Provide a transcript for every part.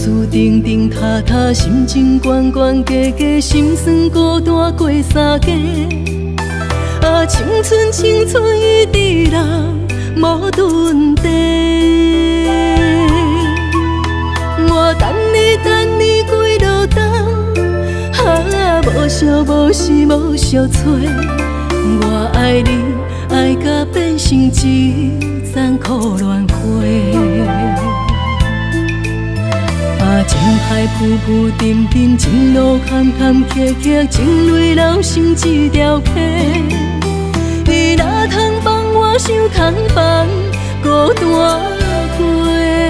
事定定塌塌，心情悬悬加加，心酸孤单过三更。啊，青春青春一直人无顿地，我等你等你几落冬，啊，无想无思无相找。我爱你爱甲变成一丛苦乱花。啊，情海浮浮沉沉，情路坎坎坷坷，情泪流成一条溪。伊哪通放我想空放，孤单过。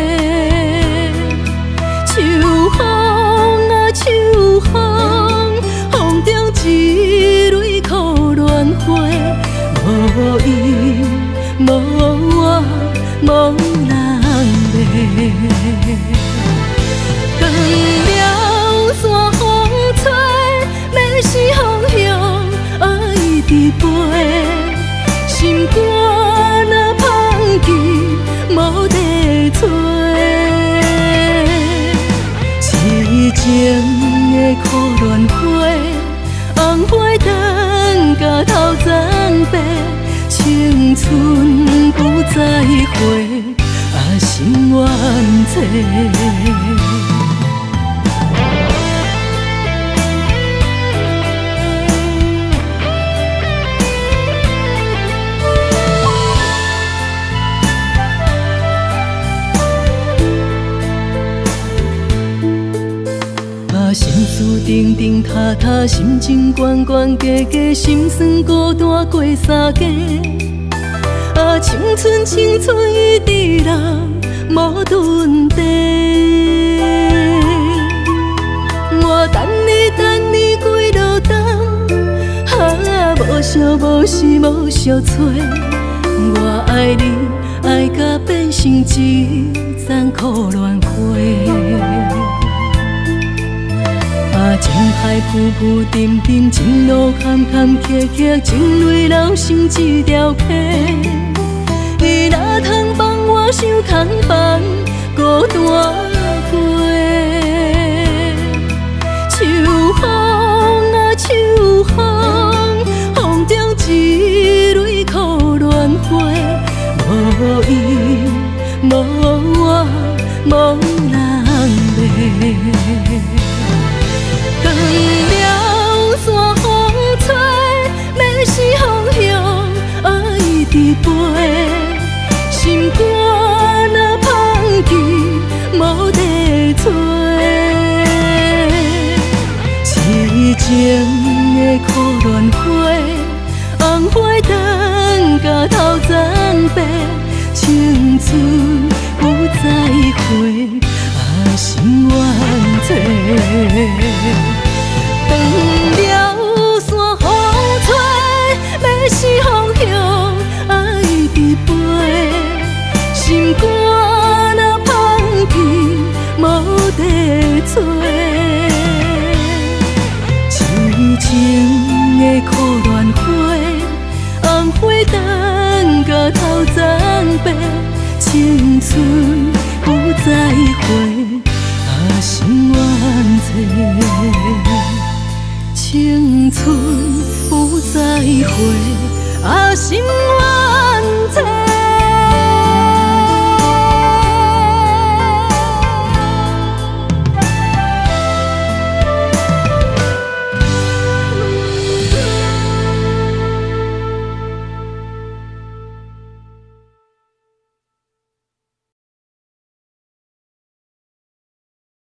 秋风啊秋风，风中一蕊苦乱花，无伊无我无人袂。光了山风吹，要是方向爱直飞，心肝若放弃无地找。痴情的苦乱花，红花灯甲头鬃白，青春不再回，啊心愿切。心事定定塌塌，心情悬悬加加，心酸孤单过三更。啊，青春青春一直人无顿地，我等你等你几落冬，啊，无想无思无相找。我爱你爱甲变成一丛苦乱花。啊，情海浮浮沉沉，情路坎坎坷坷，情泪流成一条溪。伊哪通放我想空放，孤单过。秋风啊秋风，风中一蕊苦乱花，无伊无我无人袂。光了山风吹，要是方向爱直飞，心肝若放弃无地找。痴情的苦乱花，红花灯甲头鬃白，青春不再回，啊心愿切。